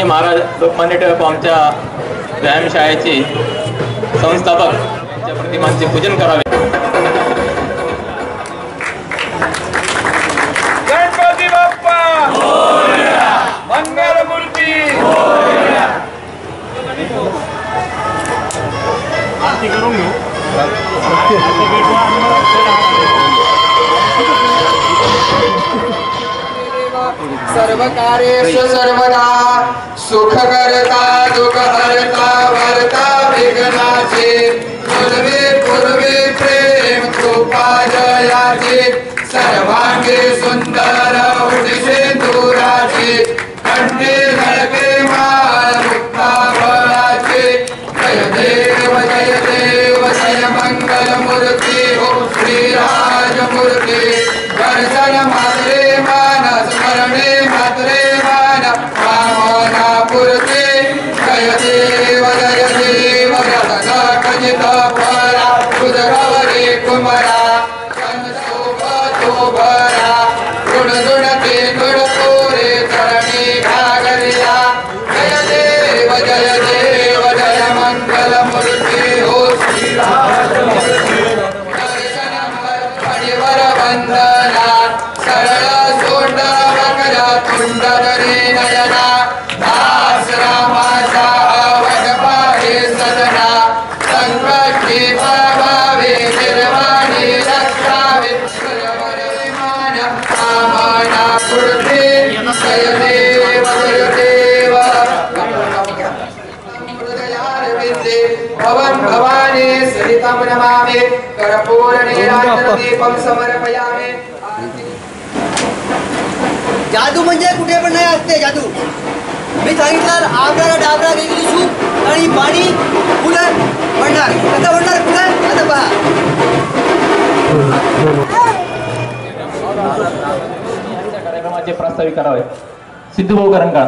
महाराज लोकमान्य टिळक आमच्या व्यायामशाळेचे संस्थापक यांच्या प्रतिमांचे पूजन करावे। गणपती बाप्पा मोरया, मंगलमूर्ती मोरया। आरती करून घेऊ। सर्व कार्येषु सर्वदा सुख करता दुख हरता भरता विघ्नाचे पूर्वे पूर्वे प्रेम कृपा जयाचे सर्वांगे सुंदर उदिसे दुराचे कंठे झळके माळ मुक्ता फळाचे जय देव जय मंगल मूर्ती हो श्रीराज मूर्ती दर्शन मात्रे मानस स्मरणे मात्रे मान कामना पूर्ती जय देव कजित फरा उदगवरे कुमरा संसोभतो भरा गुण गुणते गुण तोरे चरणी घागरिया जय देव जय मंगल मूर्ती हो श्रीराज दर्शन परिवर वंदना सरळ सोंड वक्र तुंड धरे नयना दास रामाचा आवड पाहे सदना संकटी प्रभावे निर्वाणी रक्षावे मान कामना पूर्ती जय देव हृदयारविंदे भवन भवानी सहितं नमामि कर्पूर नीराजनं दीपं समर्पयामि। जादू म्हणजे कुठे पण नाही असते जादू। मी सांगितलं आपल्याला डाबरा वेगळी सूप आणि पाणी फुलं म्हणणार कसं म्हणणार फुलं आता पहा। कार्यक्रमाचे प्रास्ताविक करावे सिद्धूभाऊ करंका।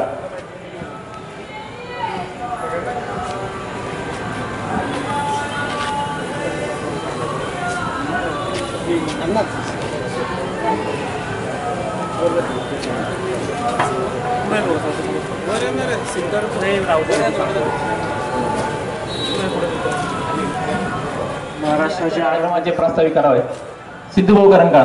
महाराष्ट्राच्या कार्यक्रमाचे प्रास्ताविक करावे सिद्धूभाऊ करंका।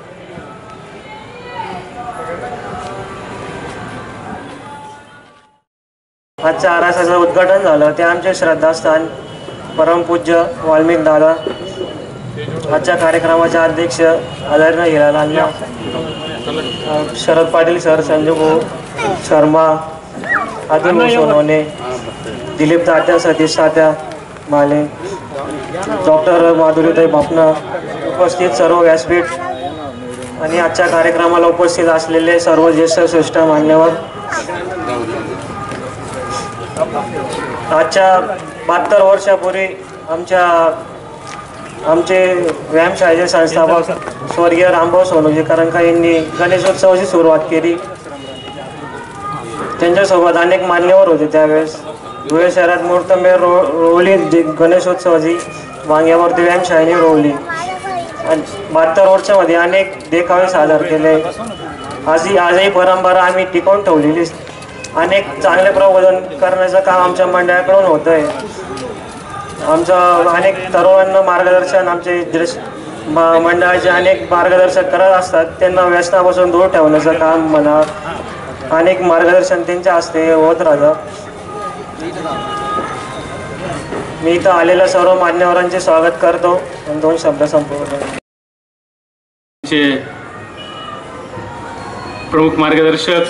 आजच्या आरासाचं उद्घाटन झालं ते आमचे श्रद्धास्थान परमपूज्य वाल्मिक दादा। आजच्या कार्यक्रमाचे अध्यक्ष आदरणीय हिरालाल शरद पाटील सर, संजू भाऊ शर्मा, अतुल सोनवणे, दिलीप तात्या, सतीश तात्या माले, डॉक्टर माधुरीताई बापना, उपस्थित सर्व व्यासपीठ आणि आजच्या कार्यक्रमाला उपस्थित असलेले सर्व ज्येष्ठ श्रेष्ठ मान्यवर। आजच्या 72 वर्षापूर्वी आमचे व्यायामशाळेचे संस्थापक स्वर्गीय रामभाऊ सोनूजी करंका यांनी गणेशोत्सवाची सुरुवात केली। त्यांच्यासोबत अनेक मान्यवर होते त्यावेळेस। धुळे शहरात मुहूर्तमेढ रोवली गणेशोत्सवाची, वांग्यावरती व्यायामशाळेने रोवली आणि 72 वर्षामध्ये अनेक देखावे सादर केले। आजही परंपरा आम्ही टिकवून ठेवलेली। अनेक चांगले प्रबोधन करण्याचं काम आमच्या मंडळाकडून होतं आहे। आमचं अनेक तरुणांना मार्गदर्शन आमचे मंडळाचे अनेक मार्गदर्शक करत असतात। त्यांना व्यसनापासून दूर ठेवण्याचं काम म्हणा, अनेक मार्गदर्शन त्यांच्या हस्ते होत राहतं। मी इथं आलेल्या सर्व मान्यवरांचे स्वागत करतो आणि 2 शब्द संपवतो। प्रमुख मार्गदर्शक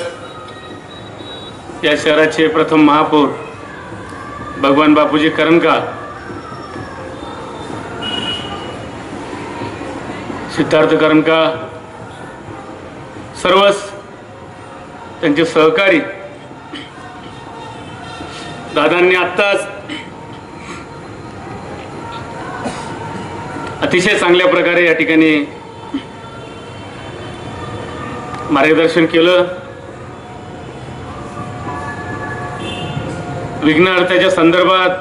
या शहराचे प्रथम महापौर भगवान बापूजी करंका, सिद्धार्थ करंका, सर्वच त्यांचे सहकारी। दादांनी आत्ताच अतिशय चांगल्या प्रकारे या ठिकाणी मार्गदर्शन केलं। विघ्नहर्त्याच्या संदर्भात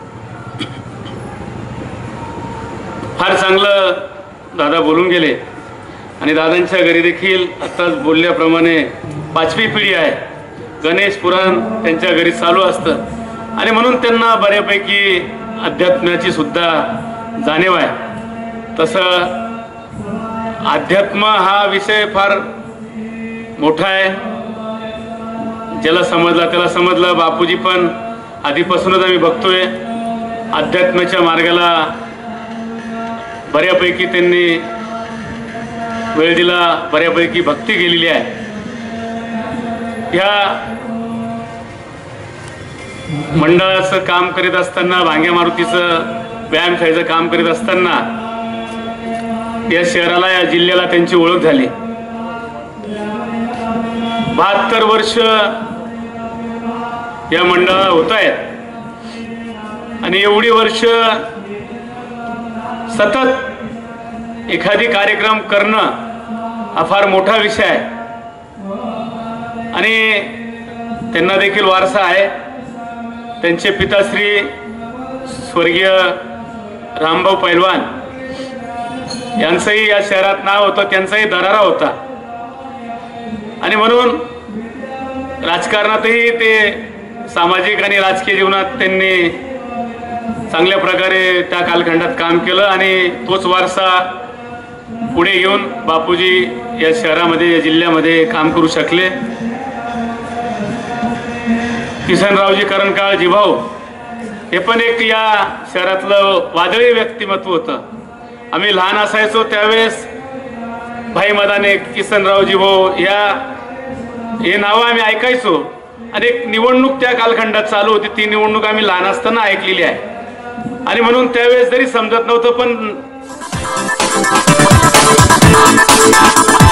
फार चांगलं दादा बोलून गेले आणि दादांच्या घरी देखील आत्ताच बोलल्याप्रमाणे 5वी पिढी आहे। गणेश पुराण त्यांच्या घरी चालू असतं आणि म्हणून त्यांना बऱ्यापैकी अध्यात्माची सुद्धा जाणीव आहे। तसं अध्यात्म हा विषय फार मोठा आहे, ज्याला समजला त्याला समजलं। बापूजी पण आधीपासूनच आम्ही बघतोय अध्यात्माच्या मार्गाला बऱ्यापैकी त्यांनी वेळ दिला, बऱ्यापैकी भक्ती केलेली आहे। ह्या मंडळाचं काम करीत असताना, भांग्या मारुतीचं व्यायामशाळेचं काम करीत असताना या शहराला, या जिल्ह्याला त्यांची ओळख झाली। 72 वर्ष या मंडळाला होत आहेत आणि एवढी वर्ष सतत एखादी कार्यक्रम करणं हा फार मोठा विषय आहे आणि त्यांना देखील वारसा आहे। त्यांचे पिताश्री स्वर्गीय रामभाऊ पैलवान यांचंही या शहरात नाव होतं, त्यांचाही दरारा होता आणि म्हणून राजकारणातही ते, सामाजिक आणि राजकीय जीवनात त्यांनी चांगल्या प्रकारे त्या कालखंडात काम केलं आणि तोच वारसा पुढे घेऊन बापूजी या शहरामध्ये, या जिल्ह्यामध्ये काम करू शकले। किसनरावजी करणकाळ जिभाऊ हे पण एक या शहरातलं वादळी व्यक्तिमत्व होतं। आम्ही लहान असायचो त्यावेळेस भाई मदाने, किसनराव जिभाऊ हे नावं आम्ही ऐकायचो आणि एक निवडणूक त्या कालखंडात चालू होती, ती निवडणूक आम्ही लहान असताना ऐकलेली आहे आणि म्हणून त्यावेळेस जरी समजत नव्हतं पण